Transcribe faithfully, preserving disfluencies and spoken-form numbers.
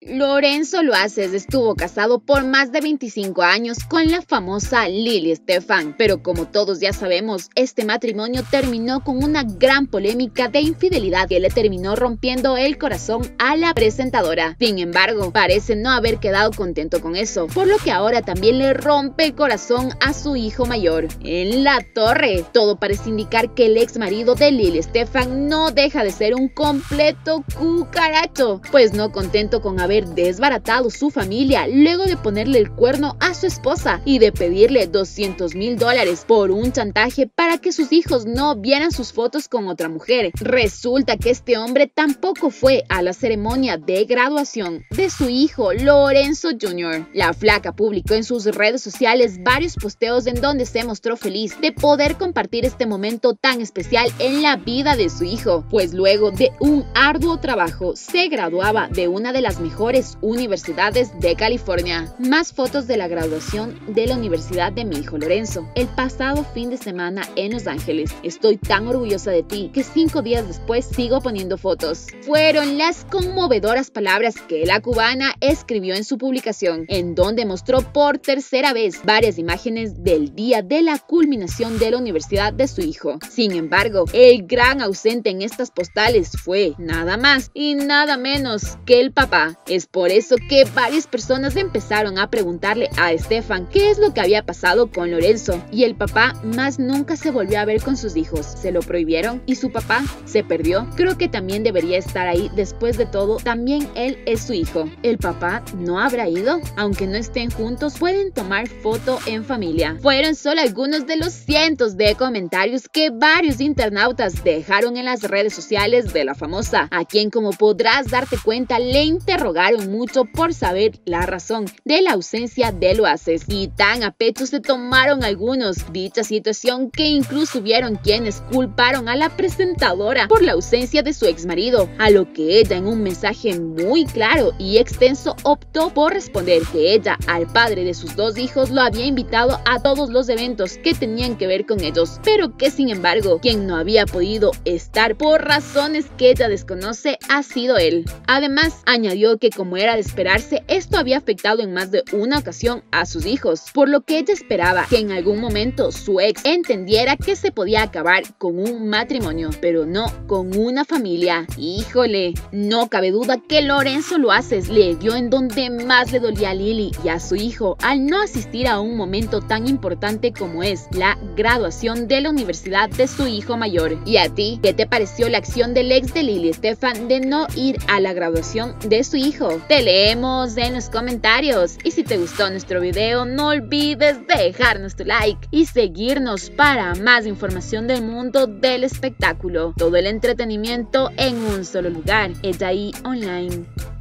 Lorenzo Loaces estuvo casado por más de veinticinco años con la famosa Lily Estefan, pero como todos ya sabemos, este matrimonio terminó con una gran polémica de infidelidad que le terminó rompiendo el corazón a la presentadora. Sin embargo, parece no haber quedado contento con eso, por lo que ahora también le rompe el corazón a su hijo mayor. En la torre, todo parece indicar que el ex marido de Lily Estefan no deja de ser un completo cucaracho, pues no contento con haber desbaratado su familia luego de ponerle el cuerno a su esposa y de pedirle doscientos mil dólares por un chantaje para que sus hijos no vieran sus fotos con otra mujer. Resulta que este hombre tampoco fue a la ceremonia de graduación de su hijo Lorenzo junior La flaca publicó en sus redes sociales varios posteos en donde se mostró feliz de poder compartir este momento tan especial en la vida de su hijo, pues luego de un arduo trabajo se graduaba de una de las mejores universidades de California. Más fotos de la graduación de la universidad de mi hijo Lorenzo el pasado fin de semana en Los Ángeles. Estoy tan orgullosa de ti que cinco días después sigo poniendo fotos. Fueron las conmovedoras palabras que la cubana escribió en su publicación, en donde mostró por tercera vez varias imágenes del día de la culminación de la universidad de su hijo. Sin embargo, el gran ausente en estas postales fue nada más y nada menos que el papá. Es por eso que varias personas empezaron a preguntarle a Estefan qué es lo que había pasado con Lorenzo, y el papá más nunca se volvió a ver con sus hijos. ¿Se lo prohibieron? ¿Y su papá se perdió? Creo que también debería estar ahí. Después de todo, también él es su hijo. ¿El papá no habrá ido? Aunque no estén juntos, pueden tomar foto en familia. Fueron solo algunos de los cientos de comentarios que varios internautas dejaron en las redes sociales de la famosa, a quien, como podrás darte cuenta, le interrogaron mucho por saber la razón de la ausencia de Loaces, y tan a pecho se tomaron algunos dicha situación que incluso hubieron quienes culparon a la presentadora por la ausencia de su ex marido, a lo que ella, en un mensaje muy claro y extenso, optó por responder que ella al padre de sus dos hijos lo había invitado a todos los eventos que tenían que ver con ellos, pero que sin embargo quien no había podido estar por razones que ella desconoce ha sido él. Además, añadió que como era de esperarse, esto había afectado en más de una ocasión a sus hijos, por lo que ella esperaba que en algún momento su ex entendiera que se podía acabar con un matrimonio, pero no con una familia. Híjole, no cabe duda que Lorenzo Loaces le dio en donde más le dolía a Lily y a su hijo al no asistir a un momento tan importante como es la graduación de la universidad de su hijo mayor. ¿Y a ti? ¿Qué te pareció la acción del ex de Lily Estefan de no ir a la graduación de su hijo? Te leemos en los comentarios, y si te gustó nuestro video no olvides dejarnos tu like y seguirnos para más información del mundo del espectáculo. Todo el entretenimiento en un solo lugar, Edaí Online.